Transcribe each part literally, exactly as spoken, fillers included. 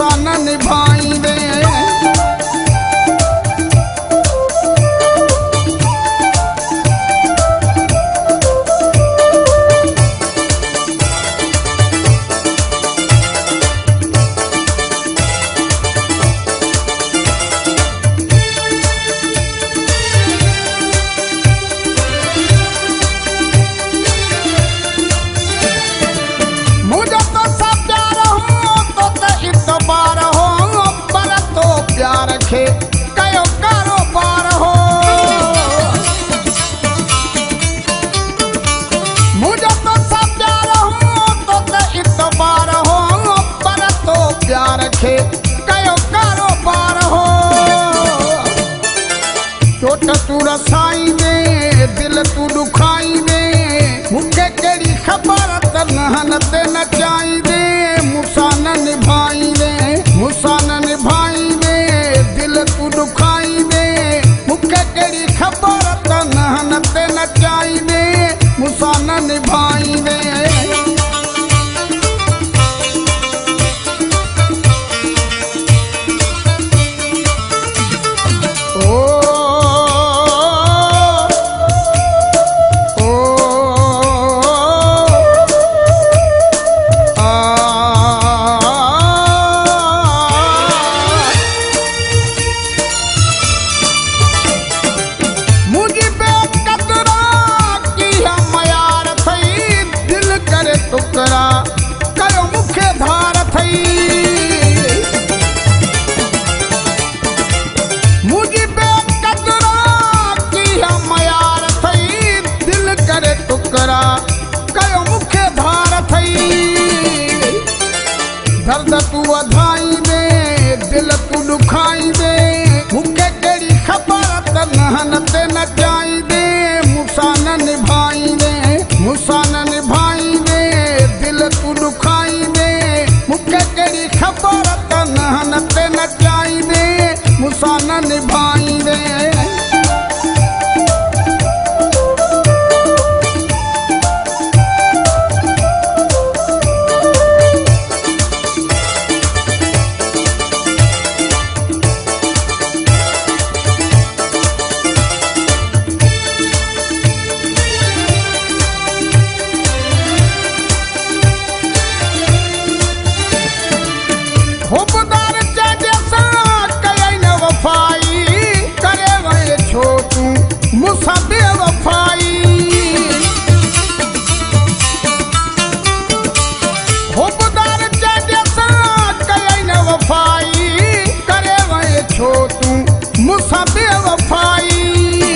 मूंसां न निभाईंदे। कयो कारोबार हो मुझे तो सब प्यार हो तो ते इतबार हो पर तो प्यार खे कयो कारोबार हो। चोट तू रसाई दे दिल तू दुखाई दे मूंखे कहिड़ी ख़बर त नहन ते नचाई दे मूंसां न निभाई दे मूंसां न निभाई दे दिल तू दुखाई दे मूंखे कहिड़ी ख़बर त नहन ते नचाई दे मूंसां न निभाई दे। टुकड़ा कयो मूंखे धार थई मुंहिंजी बेक़दरा कीअं मयार थई दिल करे टुकड़ा कयो मूंखे धार थई। दर्द तू वधाई दे दिल तू दुखाई दे मूंखे कहिड़ी ख़बर त नहन ते नचाई दे मूंसां न निभाई दे मूंसां न निभाई दे दिल तू दुखाई दे मूंखे कहिड़ी ख़बर त नहन ते नचाई दे मूंसां न निभाई दे। हुबदार चइजे सां कयई न वफ़ाई करे वए छो तूं मूंसां बेवफ़ाई। हुबदार चइजे सां कयई न वफ़ाई करे वए छो तूं मूंसां बेवफ़ाई।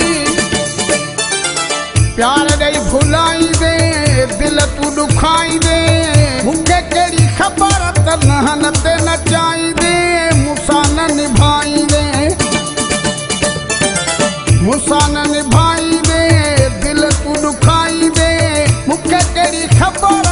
प्यार ॾेई भुलाई दे दिल तू दुखाई दे मूंखे कहिड़ी ख़बर त नहन ते नचाई दे मूंसां न निभाई दे मूंसां न निभाई दे दिल तू दुखाई दे मूंखे कहिड़ी ख़बर